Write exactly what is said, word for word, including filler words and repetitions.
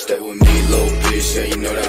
Stay with me, little bitch, yeah, you know that